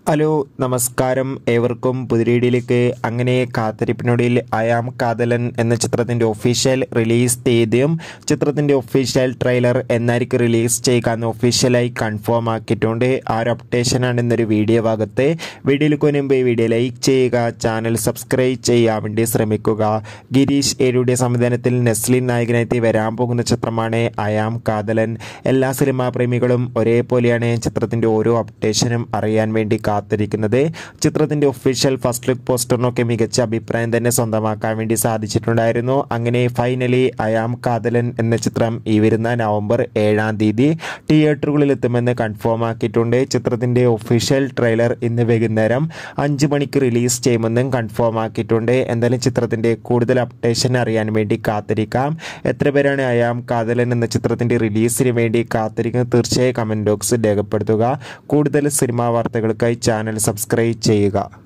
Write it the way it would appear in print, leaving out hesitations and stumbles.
Hello നമസ്കാരം ഏവർക്കും പുതിരീടിയിലേക്ക്. അങ്ങനെ കാത്തിരിപ്പിനൊടുവിൽ അയാം കാതലൻ എന്ന ചിത്രത്തിൻ്റെ ഒഫീഷ്യൽ റിലീസ് തീയതിയും ചിത്രത്തിൻ്റെ ഒഫീഷ്യൽ ട്രെയിലർ എന്നായിരിക്കും റിലീസ് ചെയ്യുക ഒഫീഷ്യലായി കൺഫേം ആക്കിയിട്ടുണ്ട്. ആ ഒരു അപ്ഡേഷനാണ് ഇന്നൊരു വീഡിയോ ഭാഗത്ത്. വീഡിയോയിലേക്ക് മുൻപ് ഈ വീഡിയോ ലൈക്ക് ചെയ്യുക, ചാനൽ സബ്സ്ക്രൈബ് ചെയ്യാൻ വേണ്ടി ശ്രമിക്കുക. ഗിരീഷ് ഏരിയുടെ സംവിധാനത്തിൽ നെസ്ലിൻ നായകനെത്തി വരാൻ പോകുന്ന ചിത്രമാണ് അയാം കാതലൻ. എല്ലാ സിനിമാ പ്രേമികളും ഒരേപോലെയാണ് ചിത്രത്തിൻ്റെ ഓരോ അപ്ഡേഷനും അറിയാൻ വേണ്ടി കാത്തിരിക്കുന്നത്. ചിത്രത്തിന്റെ ഒഫീഷ്യൽ ഫസ്റ്റ് ലുക്ക് പോസ്റ്ററിനൊക്കെ മികച്ച അഭിപ്രായം തന്നെ സ്വന്തമാക്കാൻ വേണ്ടി സാധിച്ചിട്ടുണ്ടായിരുന്നു. അങ്ങനെ ഫൈനലി അയാം കാതലൻ എന്ന ചിത്രം ഈ വരുന്ന നവംബർ 7-ാം തീയതി തിയേറ്ററുകളിൽ എത്തുമെന്ന് കൺഫേം ആക്കിയിട്ടുണ്ട്. ചിത്രത്തിന്റെ ഒഫീഷ്യൽ ട്രെയിലർ ഇന്ന് വൈകുന്നേരം 5 മണിക്ക് റിലീസ് ചെയ്യുമെന്നും കൺഫേം ആക്കിയിട്ടുണ്ട്. എന്തായാലും ചിത്രത്തിന്റെ കൂടുതൽ അപ്ഡേഷൻ അറിയാൻ വേണ്ടി കാത്തിരിക്കാം. എത്ര പേരാണ് അയാം കാതലൻ എന്ന ചിത്രത്തിന്റെ റിലീസിന് വേണ്ടി കാത്തിരിക്കുന്നത്? തീർച്ചയായും കമന്റ് ബോക്സിൽ രേഖപ്പെടുത്തുക. കൂടുതൽ സിനിമാ വാർത്തകൾക്കായി ചാനൽ സബ്സ്ക്രൈബ് ചെയ്യുക.